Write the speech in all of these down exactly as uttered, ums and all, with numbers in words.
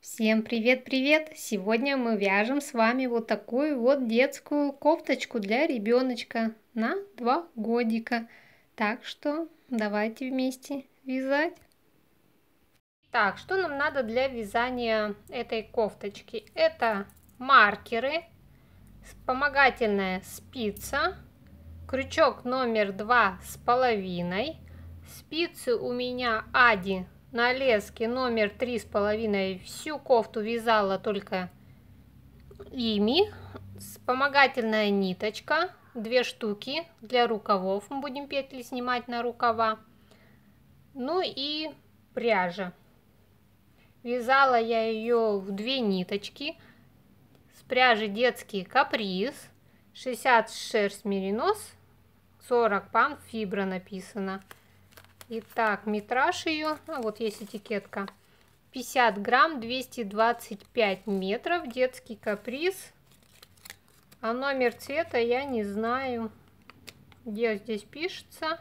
Всем привет-привет! Сегодня мы вяжем с вами вот такую вот детскую кофточку для ребеночка на два годика. Так что давайте вместе вязать. Так, что нам надо для вязания этой кофточки? Это маркеры, вспомогательная спица, крючок номер два с половиной, спицы у меня Ади на леске номер три с половиной. Всю кофту вязала только ими. Вспомогательная ниточка, две штуки для рукавов. Мы будем петли снимать на рукава. Ну и пряжа. Вязала я ее в две ниточки. С пряжи детский каприз. шестьдесят шерсть меринос, сорок пан фибра написано. Итак, метраж ее, а вот есть этикетка, пятьдесят грамм, двести двадцать пять метров, детский каприз. А номер цвета я не знаю, где здесь пишется,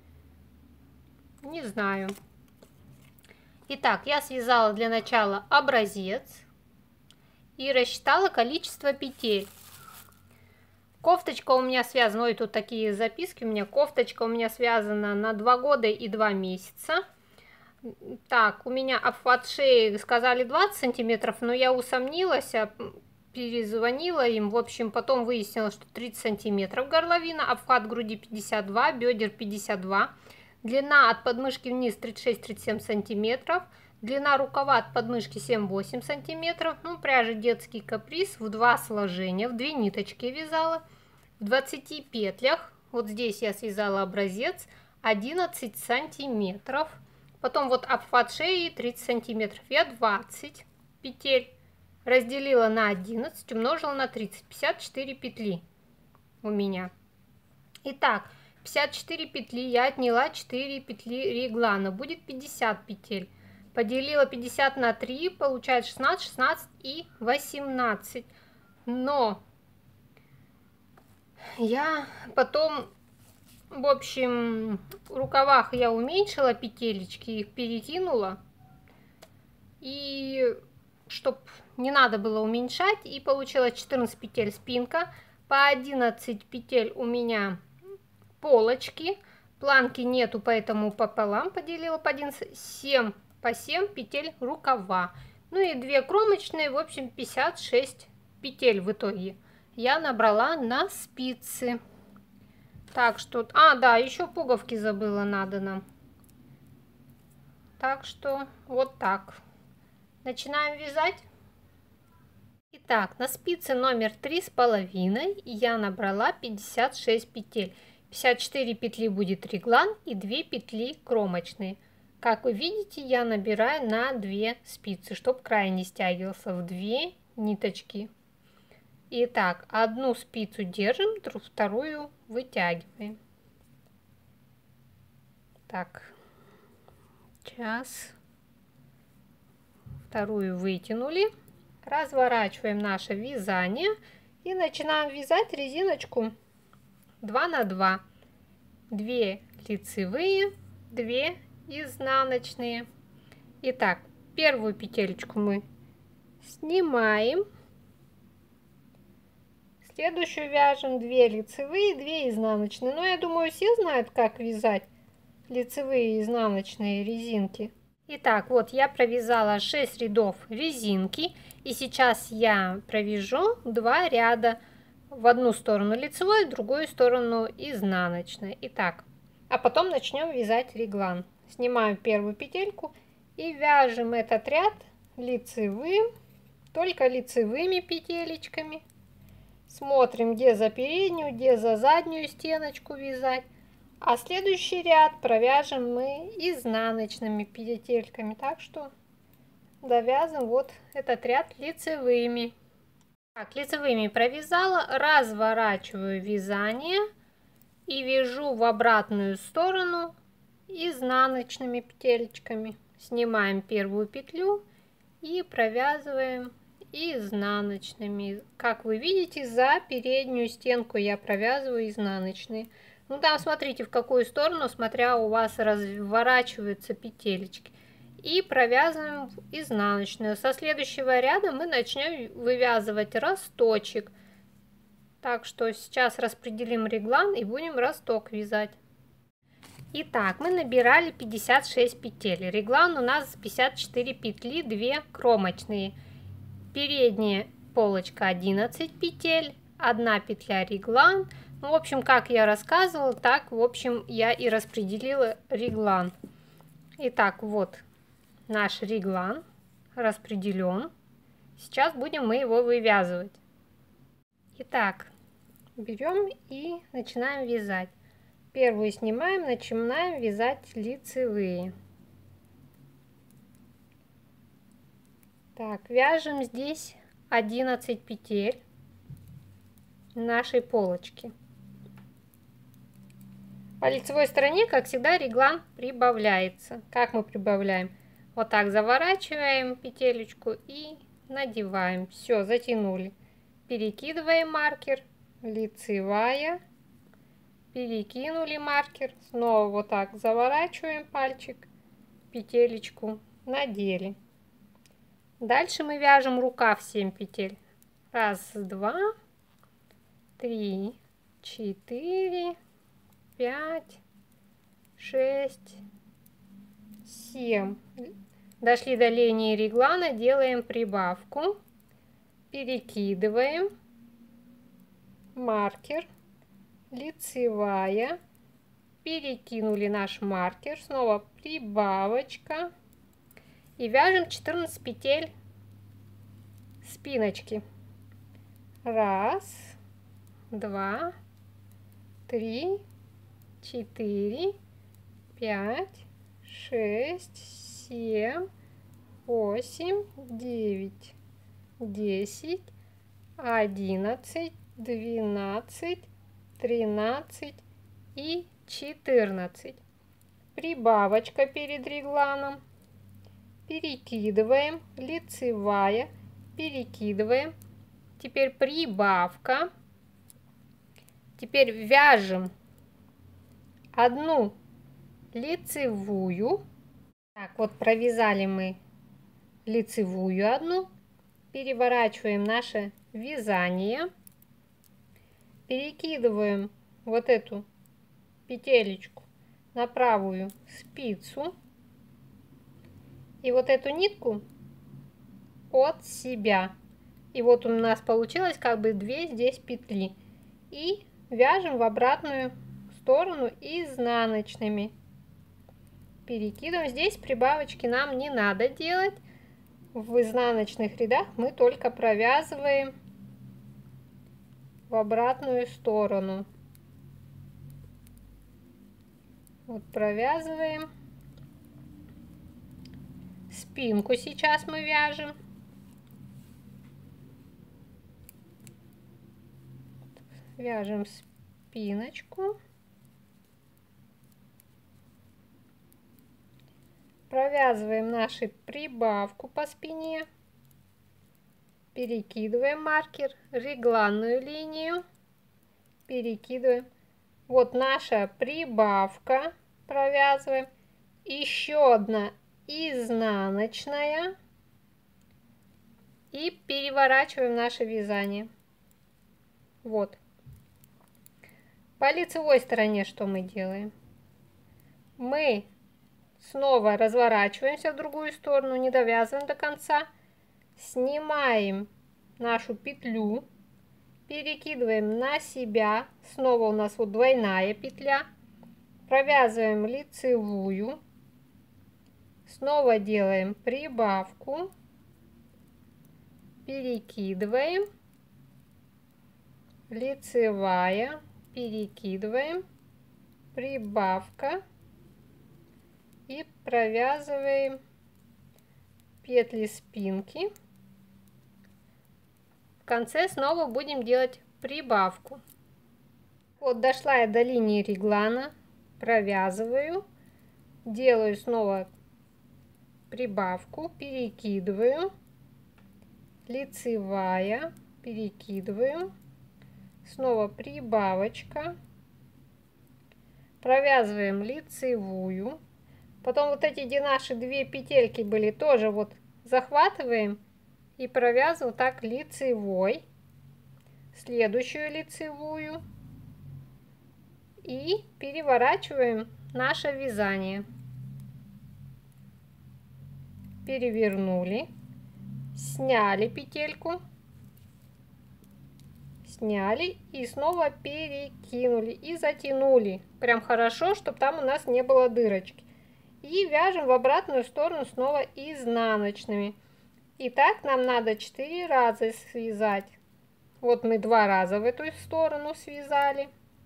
не знаю. Итак, я связала для начала образец и рассчитала количество петель. Кофточка у меня связана, ой, тут такие записки у меня. Кофточка у меня связана на два года и два месяца. Так, у меня обхват шеи сказали двадцать сантиметров, но я усомнилась, перезвонила им. В общем, потом выяснилось, что тридцать сантиметров горловина, обхват груди пятьдесят два, бедер пятьдесят два. Длина от подмышки вниз тридцать шесть — тридцать семь сантиметров. Длина рукава от подмышки семь-восемь сантиметров. Ну, пряжа детский каприз в два сложения, в две ниточки вязала. В двадцати петлях, вот здесь я связала образец, одиннадцать сантиметров. Потом вот обхват шеи тридцать сантиметров. Я двадцать петель разделила на одиннадцать, умножила на тридцать. пятьдесят четыре петли у меня. Итак, пятьдесят четыре петли я отняла четыре петли реглана. Будет пятьдесят петель. Поделила пятьдесят на три, получается шестнадцать, шестнадцать и восемнадцать. Но я потом, в общем, в рукавах я уменьшила петелечки, их перекинула. И чтоб не надо было уменьшать, и получилось четырнадцать петель спинка, по одиннадцать петель у меня полочки. Планки нету, поэтому пополам поделила по одиннадцать, семь по семь петель рукава. Ну и две кромочные, в общем, пятьдесят шесть петель в итоге я набрала на спицы. Так что, а, да, еще пуговки забыла, надо нам. Так что вот так. Начинаем вязать. Итак, на спице номер три с половиной я набрала пятьдесят шесть петель. пятьдесят четыре петли будет реглан и две петли кромочные. Как вы видите, я набираю на две спицы, чтобы край не стягивался, в две ниточки. Итак, одну спицу держим, вторую вытягиваем. Так, сейчас. Вторую вытянули. Разворачиваем наше вязание и начинаем вязать резиночку два на два. две лицевые, две изнаночные. Итак, первую петелечку мы снимаем. Следующую вяжем две лицевые, две изнаночные. Но я думаю, все знают, как вязать лицевые и изнаночные резинки. Итак, вот я провязала шесть рядов резинки. И сейчас я провяжу два ряда. В одну сторону лицевой, в другую сторону изнаночной. Итак, а потом начнем вязать реглан. Снимаем первую петельку и вяжем этот ряд лицевым, только лицевыми петелечками. Смотрим, где за переднюю, где за заднюю стеночку вязать. А следующий ряд провяжем мы изнаночными петельками. Так что довязываем вот этот ряд лицевыми. Так, лицевыми провязала, разворачиваю вязание и вяжу в обратную сторону изнаночными петелечками. Снимаем первую петлю и провязываем изнаночными. Как вы видите, за переднюю стенку я провязываю изнаночные. Ну там смотрите, в какую сторону, смотря у вас разворачиваются петелечки. и провязываем изнаночную. Со следующего ряда мы начнем вывязывать росточек. Так что сейчас распределим реглан и будем росток вязать. Итак, мы набирали пятьдесят шесть петель. Реглан у нас пятьдесят четыре петли, две кромочные. Передняя полочка одиннадцать петель, одна петля реглан. Ну, в общем, как я рассказывала, так, в общем, я и распределила реглан. Итак, вот наш реглан распределен. Сейчас будем мы его вывязывать. Итак, берем и начинаем вязать. Первую снимаем, начинаем вязать лицевые. Так, вяжем здесь одиннадцать петель нашей полочки. По лицевой стороне, как всегда, реглан прибавляется. Как мы прибавляем? Вот так заворачиваем петелечку и надеваем. Все, затянули. Перекидываем маркер, лицевая. Перекинули маркер, снова вот так заворачиваем пальчик, петелечку, надели. Дальше мы вяжем рукав семь петель. Раз, два, три, четыре, пять, шесть, семь. Дошли до линии реглана, делаем прибавку, перекидываем маркер. Лицевая, перекинули наш маркер, снова прибавочка и вяжем четырнадцать петель спиночки. Раз, два, три, четыре, пять, шесть, семь, восемь, девять, десять, одиннадцать, двенадцать, тринадцать и четырнадцать. Прибавочка перед регланом. Перекидываем, лицевая, перекидываем. Теперь прибавка. Теперь вяжем одну лицевую. Так, вот провязали мы лицевую одну. Переворачиваем наше вязание. Перекидываем вот эту петелечку на правую спицу и вот эту нитку от себя. И вот у нас получилось как бы две здесь петли. И вяжем в обратную сторону изнаночными. Перекидываем. Здесь прибавочки нам не надо делать. В изнаночных рядах мы только провязываем в обратную сторону. Вот провязываем. Спинку сейчас мы вяжем. Вяжем спиночку. Провязываем нашу прибавку по спине. Перекидываем маркер, регланную линию, перекидываем. Вот наша прибавка, провязываем. Еще одна изнаночная. И переворачиваем наше вязание. Вот. По лицевой стороне что мы делаем? Мы снова разворачиваемся в другую сторону, не довязываем до конца. Снимаем нашу петлю, перекидываем на себя, снова у нас вот двойная петля, провязываем лицевую, снова делаем прибавку, перекидываем, лицевая, перекидываем, прибавка и провязываем петли спинки. В конце снова будем делать прибавку. Вот дошла я до линии реглана, провязываю, делаю снова прибавку, перекидываю, лицевая, перекидываю, снова прибавочка, провязываем лицевую, Потом вот эти, где наши две петельки были, тоже вот захватываем и провязываем так лицевой, следующую лицевую и переворачиваем наше вязание. Перевернули, сняли петельку, сняли и снова перекинули и затянули. Прям хорошо, чтобы там у нас не было дырочки. И вяжем в обратную сторону снова изнаночными. И так нам надо четыре раза связать. Вот мы два раза в эту сторону связали.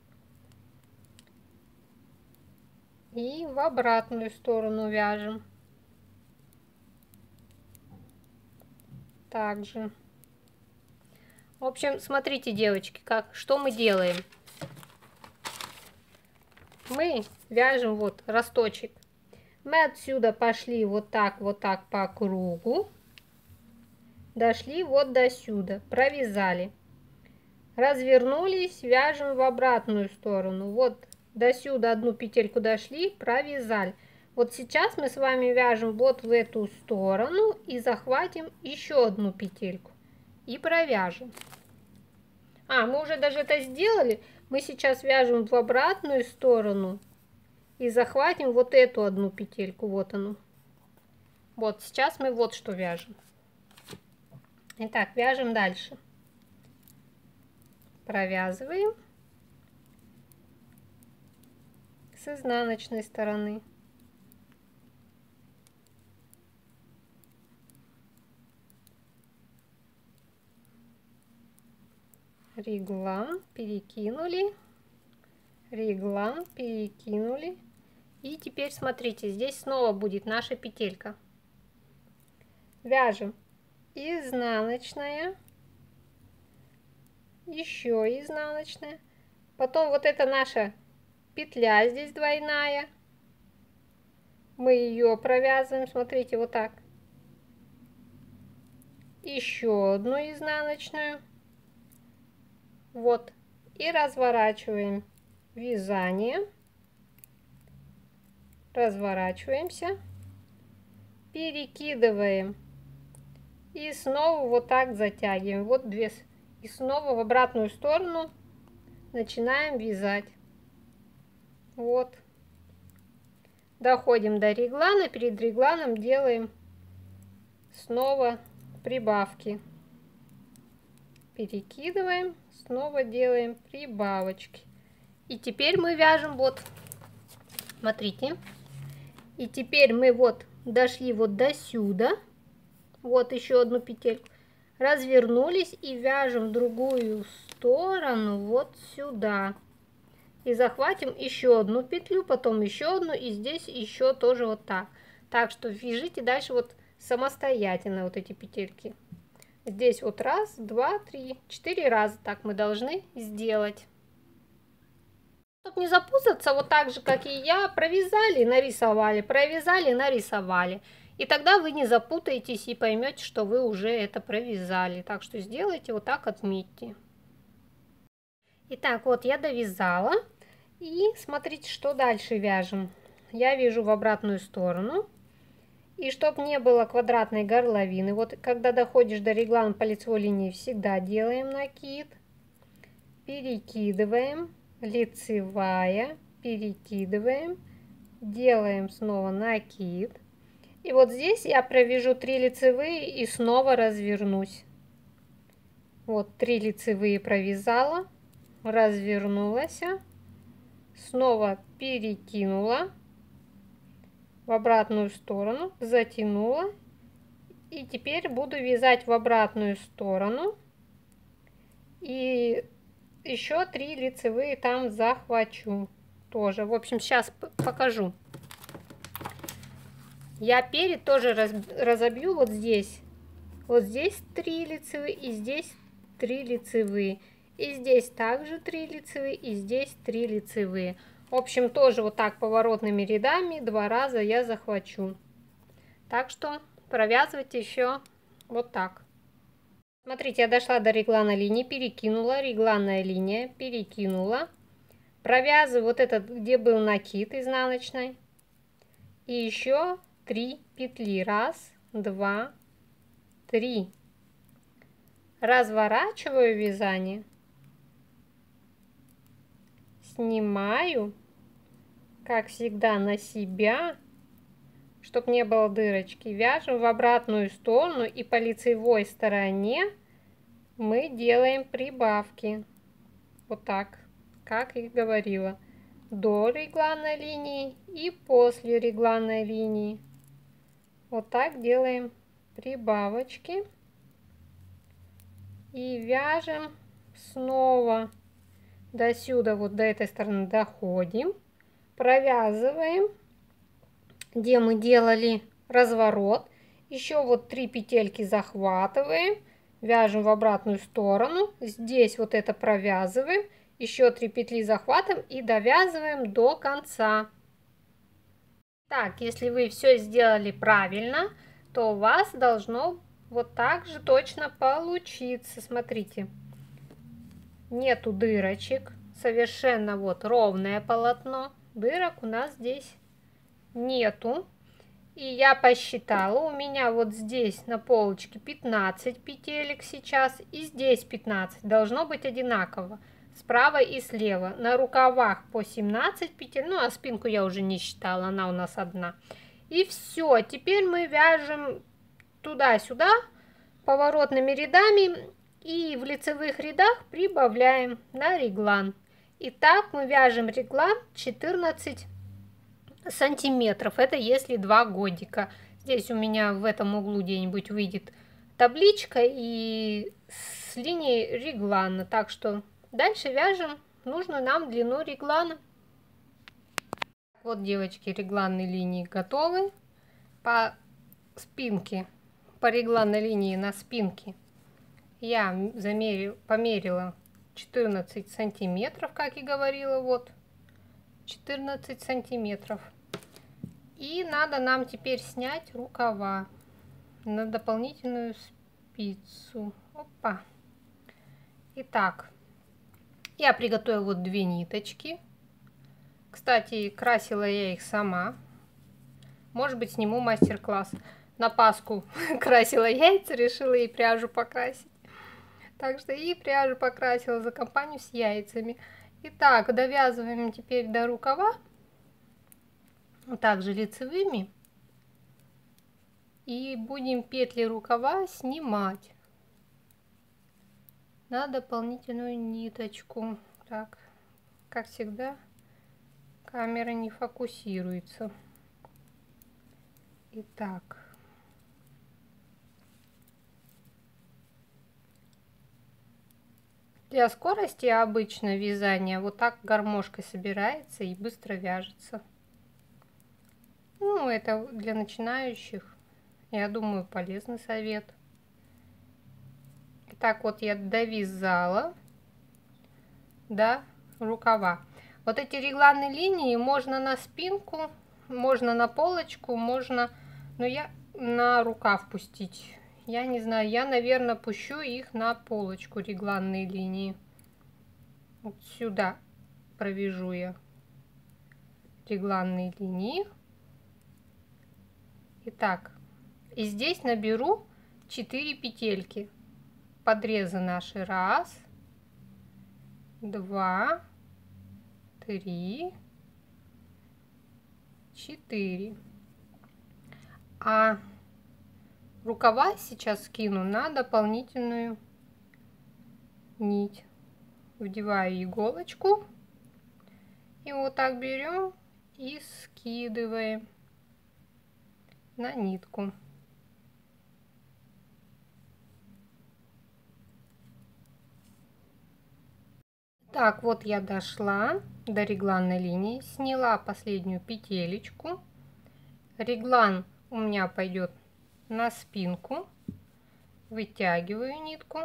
И в обратную сторону вяжем. Также. В общем, смотрите, девочки, как, что мы делаем. Мы вяжем вот росточек. Мы отсюда пошли вот так, вот так по кругу. Дошли вот до сюда, провязали. Развернулись, вяжем в обратную сторону. Вот до сюда одну петельку дошли, провязали. Вот сейчас мы с вами вяжем вот в эту сторону и захватим еще одну петельку. И провяжем. А, мы уже даже это сделали. Мы сейчас вяжем в обратную сторону. И захватим вот эту одну петельку, вот она. Вот, сейчас мы вот что вяжем. Итак, вяжем дальше. Провязываем с изнаночной стороны. Реглан, перекинули. Реглан, перекинули. И теперь смотрите, здесь снова будет наша петелька. Вяжем изнаночная, еще изнаночная. Потом вот эта наша петля здесь двойная. Мы ее провязываем, смотрите, вот так. Еще одну изнаночную. Вот. И разворачиваем вязание. Разворачиваемся, перекидываем и снова вот так затягиваем. Вот две. И снова в обратную сторону начинаем вязать. Вот. Доходим до реглана. Перед регланом делаем снова прибавки. Перекидываем, снова делаем прибавочки. И теперь мы вяжем вот. Смотрите. И теперь мы вот дошли вот до сюда. Вот еще одну петельку. Развернулись и вяжем в другую сторону вот сюда. И захватим еще одну петлю, потом еще одну. И здесь еще тоже вот так. Так что вяжите дальше вот самостоятельно вот эти петельки. Здесь вот раз, два, три, четыре раза так мы должны сделать. Чтобы не запутаться, вот так же, как и я, провязали, нарисовали, провязали, нарисовали. И тогда вы не запутаетесь и поймете, что вы уже это провязали. Так что сделайте вот так, отметьте. Итак, вот я довязала. И смотрите, что дальше вяжем. Я вяжу в обратную сторону. И чтобы не было квадратной горловины, вот когда доходишь до реглана по лицевой линии, всегда делаем накид. Перекидываем. Лицевая, перекидываем, делаем снова накид. И вот здесь я провяжу три лицевые и снова развернусь. Вот три лицевые провязала, развернулась, снова перекинула в обратную сторону, затянула. И теперь буду вязать в обратную сторону. И еще три лицевые там захвачу тоже. В общем, сейчас покажу. Я перед тоже раз, разобью вот здесь. Вот здесь три лицевые и здесь три лицевые. И здесь также три лицевые и здесь три лицевые. В общем, тоже вот так поворотными рядами два раза я захвачу. Так что провязывайте еще вот так. Смотрите, я дошла до реглана линии, перекинула, регланная линия, перекинула. Провязываю вот этот, где был накид изнаночной. И еще три петли. Раз, два, три. Разворачиваю вязание. Снимаю, как всегда, на себя, чтобы не было дырочки. Вяжем в обратную сторону, и по лицевой стороне мы делаем прибавки. Вот так, как и говорила. До регланной линии и после регланной линии. Вот так делаем прибавочки. И вяжем снова до сюда, вот до этой стороны доходим. Провязываем, где мы делали разворот. Еще вот три петельки захватываем. Вяжем в обратную сторону. Здесь вот это провязываем. Еще три петли захватываем и довязываем до конца. Так, если вы все сделали правильно, то у вас должно вот так же точно получиться. Смотрите, нету дырочек, совершенно вот ровное полотно. Дырок у нас здесь нету. И я посчитала, у меня вот здесь на полочке пятнадцать петелек сейчас, и здесь пятнадцать. Должно быть одинаково. Справа и слева. На рукавах по семнадцать петель, ну а спинку я уже не считала, она у нас одна. И все, теперь мы вяжем туда-сюда поворотными рядами и в лицевых рядах прибавляем на реглан. И так мы вяжем реглан четырнадцать сантиметров. Это если два годика. Здесь у меня в этом углу где-нибудь выйдет табличка и с линией реглана. Так что дальше вяжем нужную нам длину реглана. Вот, девочки, регланные линии готовы. По спинке, по регланной линии на спинке я замерила, померила четырнадцать сантиметров, как и говорила, вот четырнадцать сантиметров. И надо нам теперь снять рукава на дополнительную спицу. Опа. Итак, я приготовила вот две ниточки. Кстати, красила я их сама. Может быть, сниму мастер-класс. На Пасху красила яйца, решила и пряжу покрасить. Так что и пряжу покрасила за компанию с яйцами. Итак, довязываем теперь до рукава. Также лицевыми. И будем петли рукава снимать на дополнительную ниточку. Так, как всегда, камера не фокусируется. Итак. Для скорости обычно вязание вот так гармошкой собирается и быстро вяжется. Ну, это для начинающих, я думаю, полезный совет. Итак, вот я довязала до рукава. Вот эти регланные линии можно на спинку, можно на полочку, можно, но я на рукав пустить. Я не знаю, я, наверное, пущу их на полочку, регланные линии. Вот сюда провяжу я регланные линии. Итак, и здесь наберу четыре петельки. Подрезы наши. Раз, два, три, четыре. А рукава сейчас скину на дополнительную нить. Вдеваю иголочку и вот так берем и скидываем на нитку. Так, вот я дошла до регланной линии, сняла последнюю петелечку. Реглан у меня пойдет на спинку, вытягиваю нитку.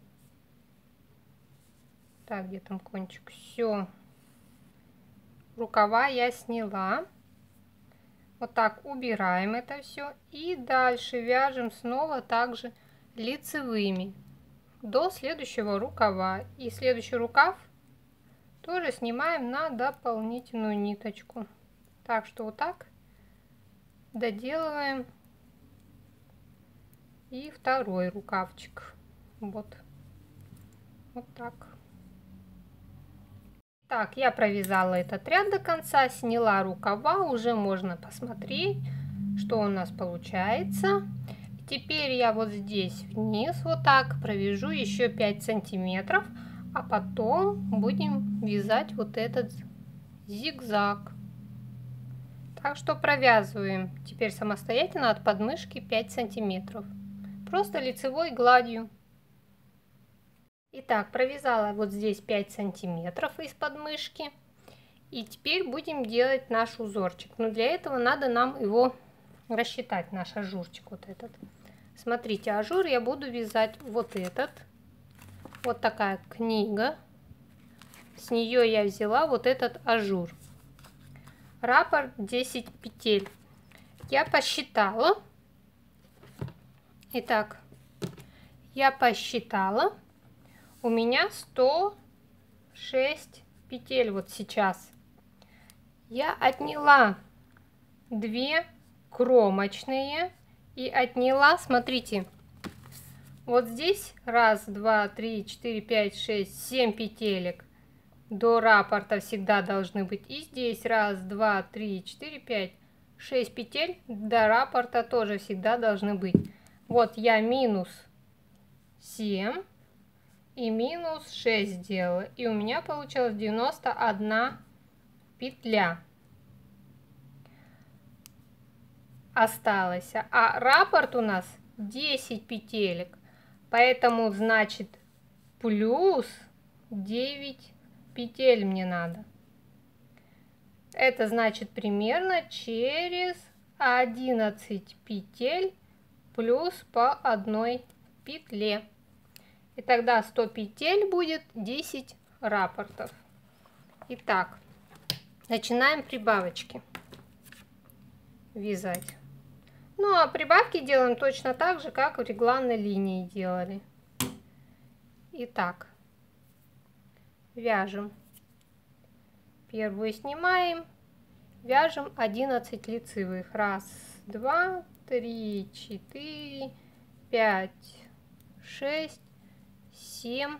Так, где там кончик? Все, рукава я сняла. Вот так убираем это все и дальше вяжем снова также лицевыми до следующего рукава. И следующий рукав тоже снимаем на дополнительную ниточку. Так что вот так доделываем и второй рукавчик. Вот, вот так. Так, я провязала этот ряд до конца, сняла рукава, уже можно посмотреть, что у нас получается. Теперь я вот здесь вниз вот так провяжу еще пять сантиметров, а потом будем вязать вот этот зигзаг. Так что провязываем теперь самостоятельно от подмышки пять сантиметров, просто лицевой гладью. Итак, провязала вот здесь пять сантиметров из подмышки, и теперь будем делать наш узорчик. Но для этого надо нам его рассчитать, наш ажурчик вот этот. Смотрите, ажур я буду вязать вот этот, вот такая книга, с нее я взяла вот этот ажур. Раппорт десять петель. Я посчитала. Итак, я посчитала. У меня сто шесть петель вот сейчас. Я отняла две кромочные и отняла, смотрите, вот здесь раз, два, три, четыре, пять, шесть, семь петелек. До раппорта всегда должны быть. И здесь раз, два, три, четыре, пять, шесть петель до раппорта тоже всегда должны быть. Вот я минус семь и минус шесть сделала. И у меня получилось девяносто одна петля. Осталось. А раппорт у нас десять петелек. Поэтому значит плюс девять петель мне надо. Это значит примерно через одиннадцать петель плюс по одной петле. И тогда сто петель будет десять раппортов. Итак, начинаем прибавочки вязать. Ну а прибавки делаем точно так же, как в регланной линии делали. Итак, вяжем. Первую снимаем, вяжем одиннадцать лицевых. Раз, два, три, четыре, пять, шесть, семь,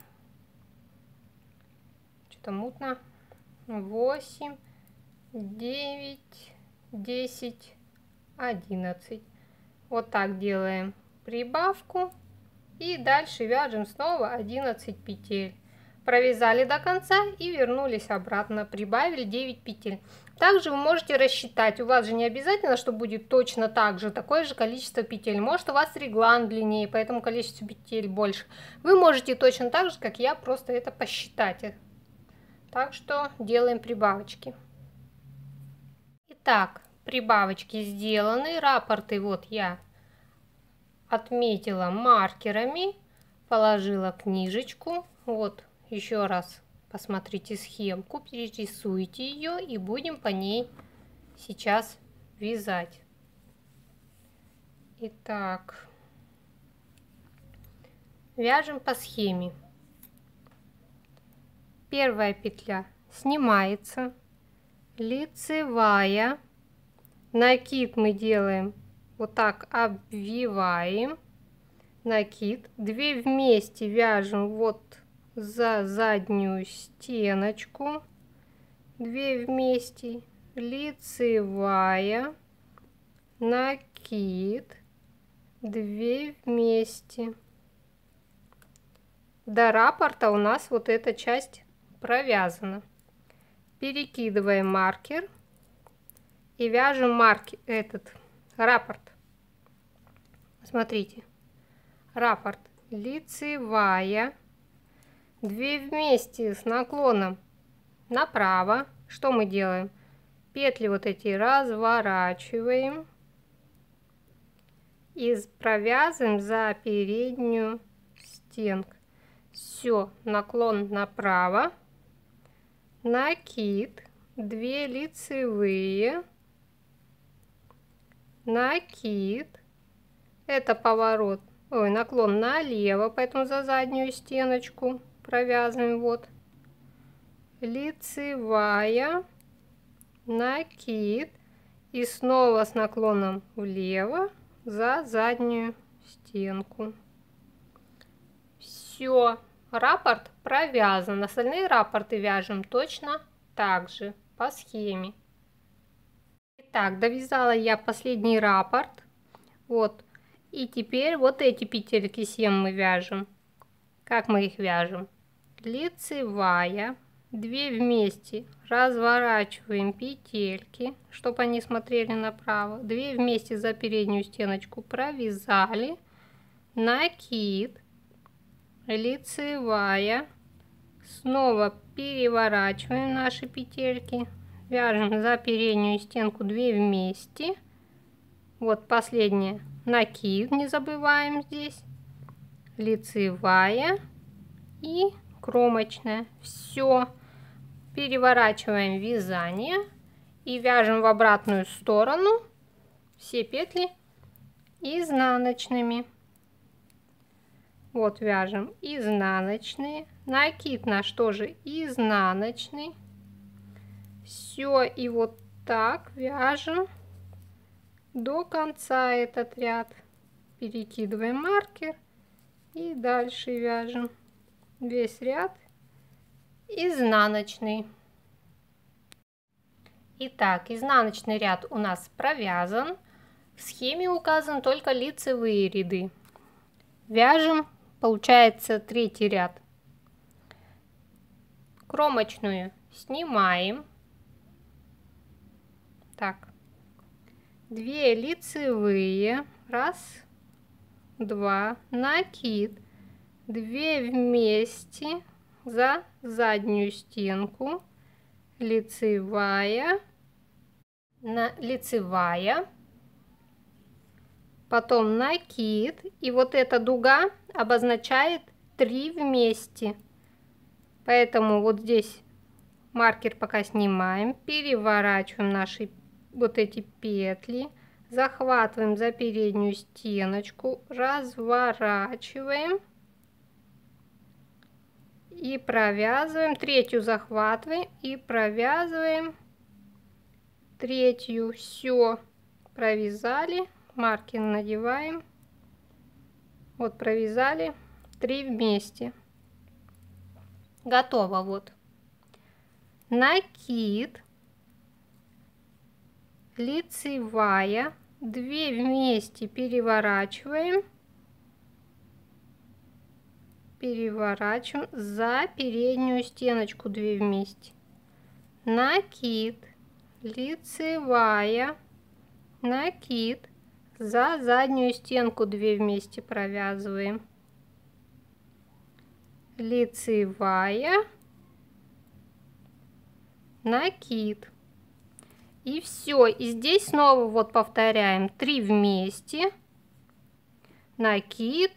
что-то мутно, восемь, девять, десять, одиннадцать. Вот так делаем прибавку и дальше вяжем снова одиннадцать петель. Провязали до конца и вернулись обратно, прибавили девять петель. Также вы можете рассчитать, у вас же не обязательно, что будет точно так же, такое же количество петель. Может, у вас реглан длиннее, поэтому количество петель больше. Вы можете точно так же, как я, просто это посчитать. Так что делаем прибавочки. Итак, прибавочки сделаны, раппорты вот я отметила маркерами, положила книжечку. Вот еще раз посмотрите схемку, перерисуйте ее и будем по ней сейчас вязать. Итак, вяжем по схеме. Первая петля снимается, лицевая, накид мы делаем вот так, обвиваем, накид, две вместе вяжем вот за заднюю стеночку, две вместе, лицевая, накид, две вместе. До раппорта у нас вот эта часть провязана. Перекидываем маркер и вяжем маркер, этот раппорт. Смотрите, раппорт, лицевая, две вместе с наклоном направо. Что мы делаем? Петли вот эти разворачиваем и провязываем за переднюю стенку. Все, наклон направо, накид, две лицевые, накид, это поворот, ой, наклон налево, поэтому за заднюю стеночку провязываем, вот, лицевая, накид, И снова с наклоном влево за заднюю стенку. Все, раппорт провязан. Остальные раппорты вяжем точно так же, по схеме. Итак, довязала я последний раппорт. Вот. И теперь вот эти петельки семь мы вяжем. Как мы их вяжем? Лицевая, две вместе разворачиваем петельки, чтобы они смотрели направо. две вместе за переднюю стеночку провязали. Накид, лицевая, снова переворачиваем наши петельки, вяжем за переднюю стенку две вместе. Вот последняя, накид, не забываем здесь, лицевая и кромочная. Все, переворачиваем вязание и вяжем в обратную сторону все петли изнаночными. Вот вяжем изнаночные, накид наш тоже изнаночный. Все, и вот так вяжем до конца этот ряд. Перекидываем маркер и дальше вяжем весь ряд изнаночный. Итак, изнаночный ряд у нас провязан. В схеме указан только лицевые ряды. Вяжем, получается, третий ряд. Кромочную снимаем. Так, две лицевые, раз, два, накид, две вместе за заднюю стенку, лицевая, на лицевая, потом накид, и вот эта дуга обозначает три вместе, поэтому вот здесь маркер пока снимаем, переворачиваем наши вот эти петли, захватываем за переднюю стеночку, разворачиваем и провязываем, третью захватываем и провязываем третью. Все, провязали, маркер надеваем, вот провязали три вместе, готово. Вот накид, лицевая, две вместе переворачиваем, переворачиваем за переднюю стеночку, две вместе, накид, лицевая, накид, за заднюю стенку две вместе провязываем, лицевая, накид. И все, и здесь снова вот повторяем три вместе, накид,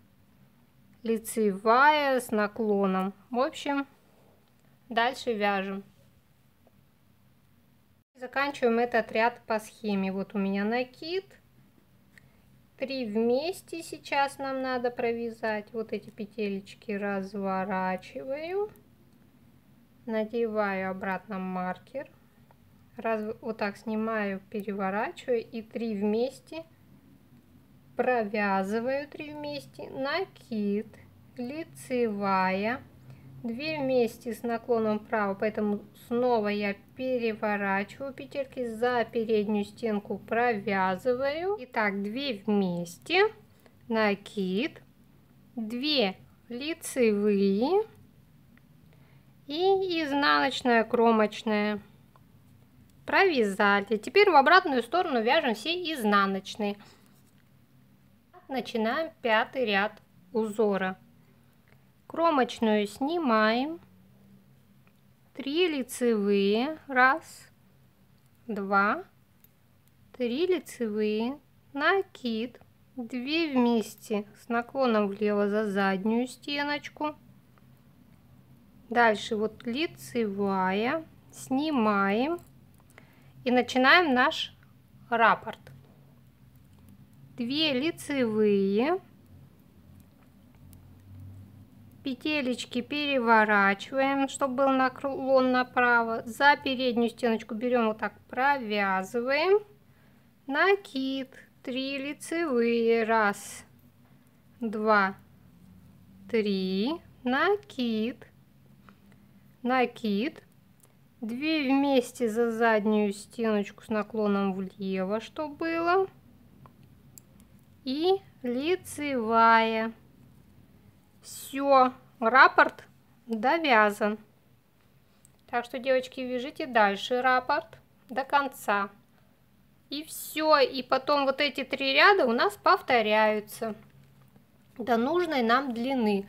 лицевая с наклоном. В общем, дальше вяжем. Заканчиваем этот ряд по схеме. Вот у меня накид, три вместе сейчас нам надо провязать. Вот эти петелечки разворачиваю, надеваю обратно маркер. Раз, вот так снимаю, переворачиваю и три вместе провязываю, три вместе, накид, лицевая, две вместе с наклоном вправо, поэтому снова я переворачиваю петельки, за переднюю стенку провязываю. Итак, две вместе, накид, две лицевые и изнаночная кромочная. Провязали. Теперь в обратную сторону вяжем все изнаночные. Начинаем пятый ряд узора. Кромочную снимаем, три лицевые, раз, два, три лицевые, накид, две вместе с наклоном влево за заднюю стеночку. Дальше вот лицевая, снимаем. И начинаем наш раппорт. две лицевые, петелечки переворачиваем, чтобы был наклон направо, за переднюю стеночку берем вот так, провязываем, накид, три лицевые, раз, два, три, накид, накид, две вместе за заднюю стеночку с наклоном влево, что было, и лицевая. Все, раппорт довязан. Так что, девочки, вяжите дальше раппорт до конца. И все, и потом вот эти три ряда у нас повторяются до нужной нам длины.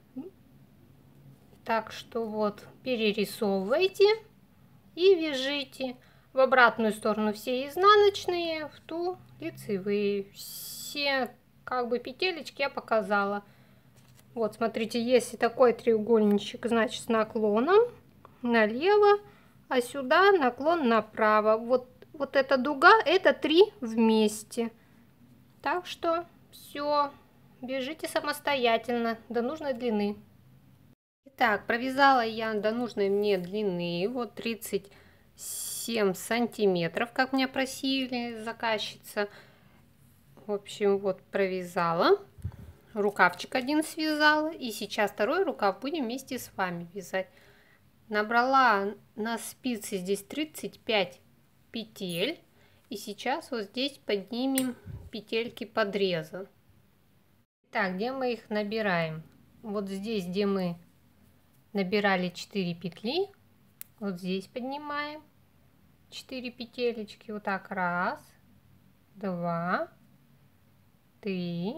Так что вот, перерисовывайте и вяжите в обратную сторону все изнаночные, в ту лицевые. Все как бы петелечки я показала. Вот, смотрите, если такой треугольничек, значит, с наклоном налево, а сюда наклон направо. Вот, вот эта дуга, это три вместе. Так что все, вяжите самостоятельно до нужной длины. Итак, провязала я до нужной мне длины, вот тридцать семь сантиметров, как меня просили заказчица. В общем, вот провязала. Рукавчик один связала, и сейчас второй рукав будем вместе с вами вязать. Набрала на спице здесь тридцать пять петель, и сейчас вот здесь поднимем петельки подреза. Так, где мы их набираем? Вот здесь, где мы набирали четыре петли, вот здесь поднимаем четыре петелечки, вот так, раз, два, три,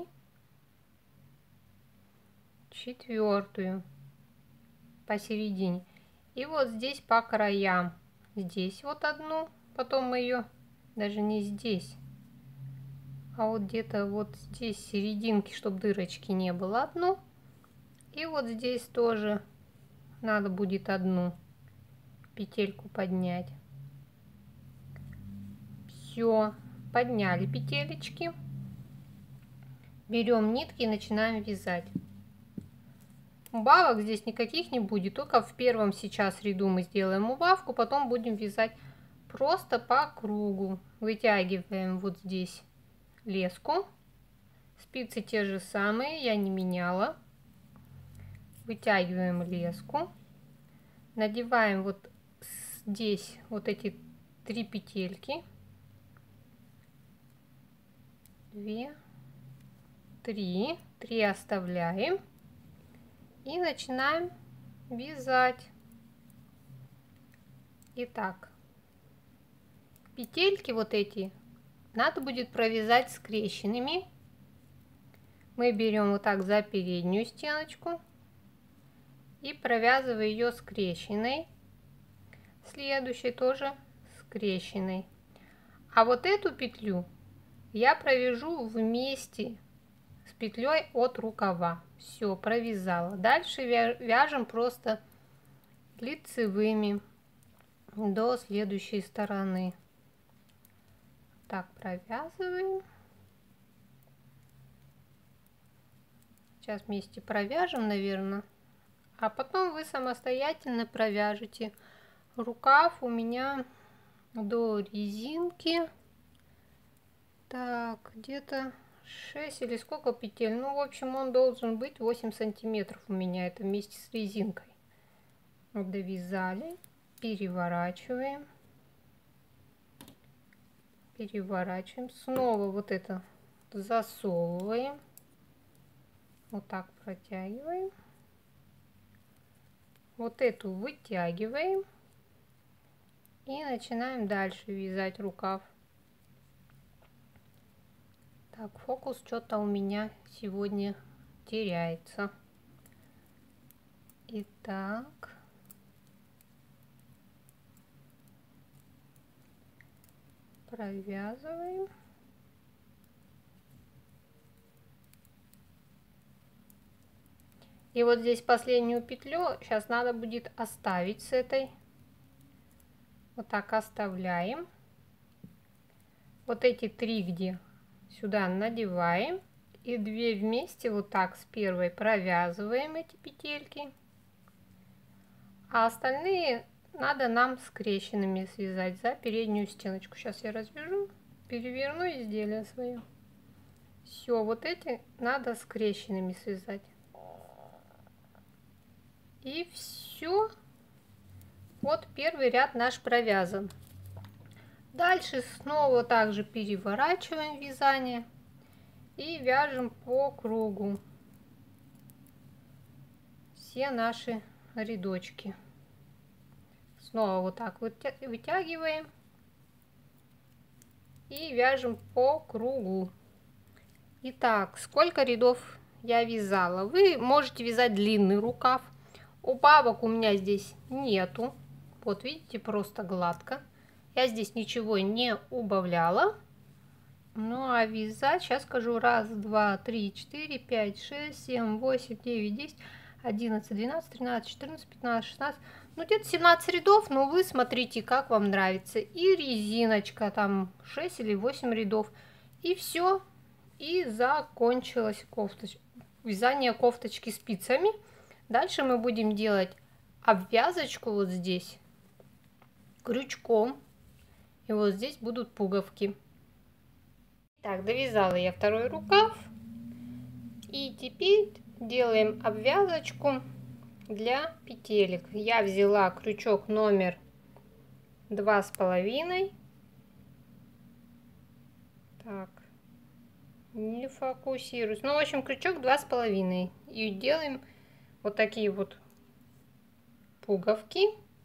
четвертую посередине, и вот здесь по краям, здесь вот одну, потом мы ее даже не здесь, а вот где-то вот здесь серединки, чтобы дырочки не было, одну, и вот здесь тоже надо будет одну петельку поднять. Все, подняли петелечки, берем нитки и начинаем вязать. Убавок здесь никаких не будет, только в первом сейчас ряду мы сделаем убавку, потом будем вязать просто по кругу. Вытягиваем вот здесь леску, спицы те же самые, я не меняла. Вытягиваем леску, надеваем вот здесь вот эти три петельки, две, три, три оставляем. И начинаем вязать. Итак, петельки вот эти надо будет провязать скрещенными. Мы берем вот так за переднюю стеночку и провязываем ее скрещенной. Следующей тоже скрещенной. А вот эту петлю я провяжу вместе с петлей от рукава. Все, провязала. Дальше вяжем просто лицевыми до следующей стороны. Так, провязываем. Сейчас вместе провяжем, наверное. А потом вы самостоятельно провяжете. Рукав у меня до резинки. Так, где-то шесть или сколько петель. Ну, в общем, он должен быть восемь сантиметров у меня. Это вместе с резинкой. Вот довязали. Переворачиваем. Переворачиваем. Снова вот это засовываем. Вот так протягиваем. Вот эту вытягиваем. И начинаем дальше вязать рукав. Так, фокус что-то у меня сегодня теряется. Итак. Провязываем. И вот здесь последнюю петлю сейчас надо будет оставить с этой. Вот так оставляем. Вот эти три, где сюда надеваем. И две вместе вот так с первой провязываем эти петельки. А остальные надо нам скрещенными связать за переднюю стеночку. Сейчас я развяжу. переверну изделие свое. Все, вот эти надо скрещенными связать. И все. Вот первый ряд наш провязан. Дальше снова также переворачиваем вязание и вяжем по кругу все наши рядочки. Снова вот так вот вытягиваем и вяжем по кругу. Итак, сколько рядов я вязала? Вы можете вязать длинный рукав. Убавок у меня здесь нету. Вот видите, просто гладко. Я здесь ничего не убавляла. Ну а вязать, сейчас скажу, раз, два, три, четыре, пять, шесть, семь, восемь, девять, десять, одиннадцать, двенадцать, тринадцать, четырнадцать, пятнадцать, шестнадцать. Ну где-то семнадцать рядов, но вы смотрите, как вам нравится. И резиночка, там шесть или восемь рядов. И все. И закончилась кофточка. Вязание кофточки спицами. Дальше мы будем делать обвязочку вот здесь крючком. И вот здесь будут пуговки. Так, довязала я второй рукав. И теперь делаем обвязочку для петелек. Я взяла крючок номер два с половиной. Так, не фокусируюсь. Ну, в общем, крючок два с половиной. И делаем вот такие вот пуговки.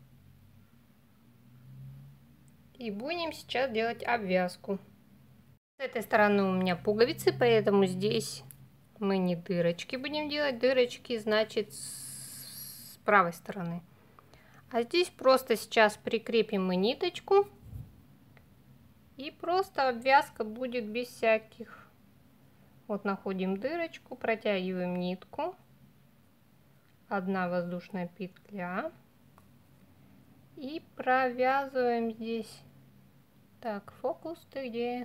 И будем сейчас делать обвязку. С этой стороны у меня пуговицы, поэтому здесь мы не дырочки будем делать. Дырочки, значит, с правой стороны. А здесь просто сейчас прикрепим мы ниточку. И просто обвязка будет без всяких. Вот находим дырочку, протягиваем нитку. Одна воздушная петля. И провязываем здесь. Так, фокус ты где?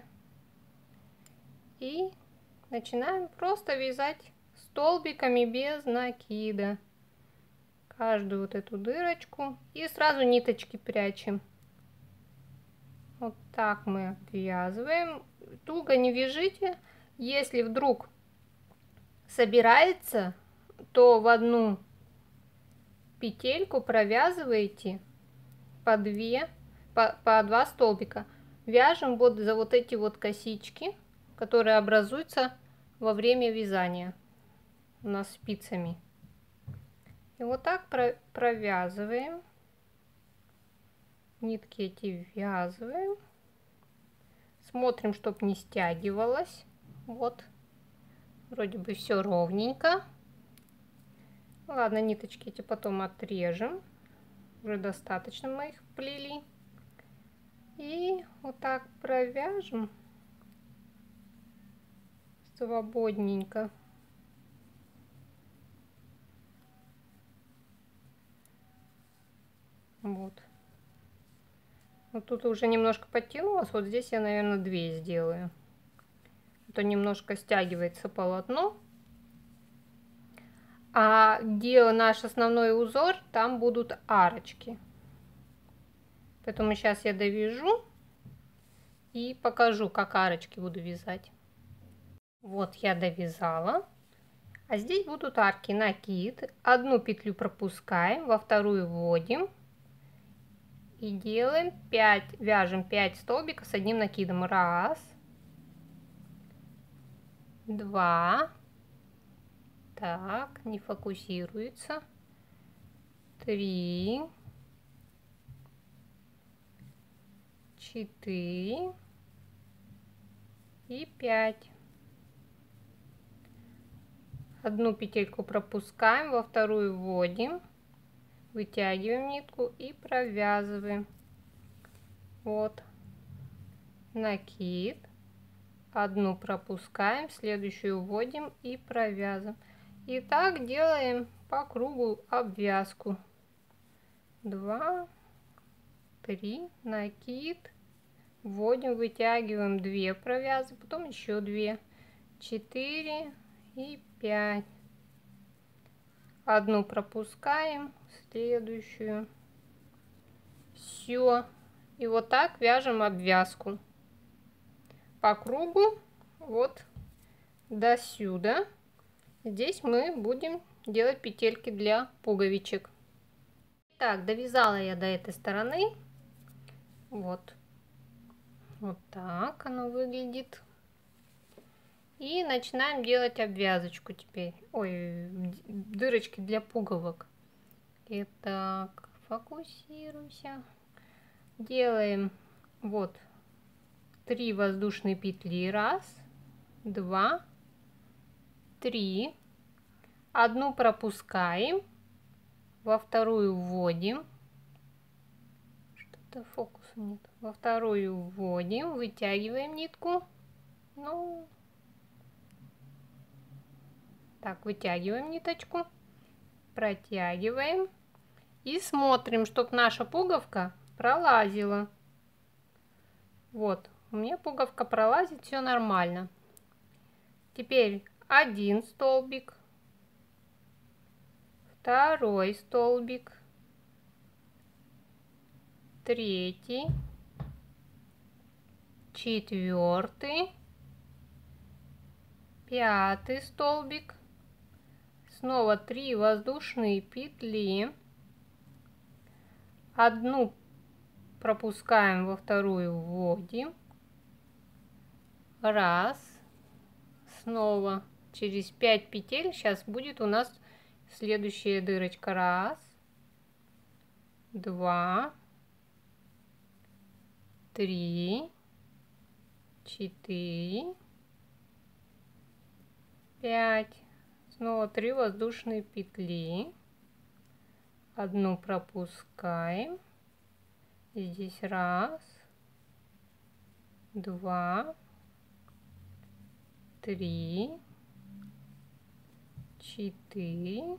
И начинаем просто вязать столбиками без накида. Каждую вот эту дырочку. И сразу ниточки прячем. Вот так мы обвязываем. Туго не вяжите. Если вдруг собирается, то в одну петельку провязываете по две, по, по два столбика. Вяжем вот за вот эти вот косички, которые образуются во время вязания у нас спицами. И вот так про, провязываем. Нитки эти ввязываем. Смотрим, чтобы не стягивалось. Вот. Вроде бы все ровненько. Ладно, ниточки эти потом отрежем. Уже достаточно мы их плели. И вот так провяжем. Свободненько. Вот. Вот тут уже немножко подтянулось. Вот здесь я, наверное, две сделаю. А то немножко стягивается полотно. А где наш основной узор, там будут арочки. Поэтому сейчас я довяжу и покажу, как арочки буду вязать. Вот я довязала. А здесь будут арки. Накид. Одну петлю пропускаем, во вторую вводим. И делаем пять, вяжем пять столбиков с одним накидом. Раз, два, так, не фокусируется. Три, четыре и пять. Одну петельку пропускаем, во вторую вводим. Вытягиваем нитку и провязываем. Вот. Накид. Одну пропускаем, следующую вводим и провязываем. И так делаем по кругу обвязку. Два, три, накид. Вводим, вытягиваем две провязываем, потом еще две, четыре и пять. Одну пропускаем, следующую. Все. И вот так вяжем обвязку. по кругу вот до сюда. Здесь мы будем делать петельки для пуговичек. Так, довязала я до этой стороны. Вот. Вот так оно выглядит. И начинаем делать обвязочку теперь. Ой, дырочки для пуговок. Итак, фокусируйся. Делаем вот три воздушные петли. Раз, два, три. Одну пропускаем. Во вторую вводим. Что-то фокуса нет. Во вторую вводим. Вытягиваем нитку. Ну, так, вытягиваем ниточку. Протягиваем. И смотрим, чтобы наша пуговка пролазила. Вот, у меня пуговка пролазит, все нормально. Теперь один столбик. Второй столбик. Третий. Четвертый. Пятый столбик. Снова три воздушные петли. Одну пропускаем, во вторую вводим. Раз. Снова через пять петель сейчас будет у нас следующая дырочка. Раз, два, три, четыре, пять. Снова три воздушные петли. Одну пропускаем. Здесь раз, два, три, четыре,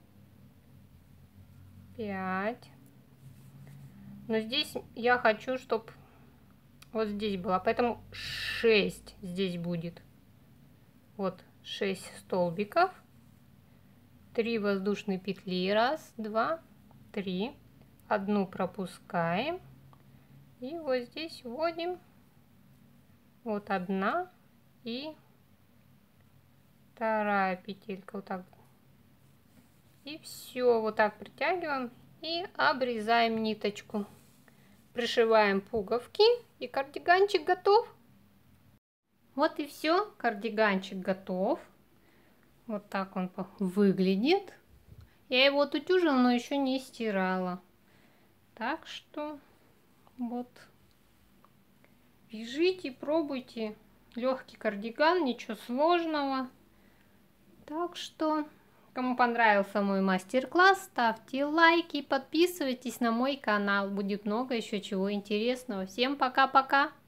пять. Но здесь я хочу, чтобы вот здесь было, поэтому шесть здесь будет. Вот шесть столбиков. три воздушные петли. Раз, два, три. Одну пропускаем. И вот здесь вводим. Вот одна и вторая петелька. Вот так. И все. Вот так притягиваем и обрезаем ниточку. Пришиваем пуговки. И кардиганчик готов. Вот и все. Кардиганчик готов. Вот так он выглядит. Я его отутюжила, но еще не стирала. Так что вот. Вяжите, пробуйте. Легкий кардиган, ничего сложного. Так что, кому понравился мой мастер-класс, ставьте лайки, подписывайтесь на мой канал. Будет много еще чего интересного. Всем пока-пока!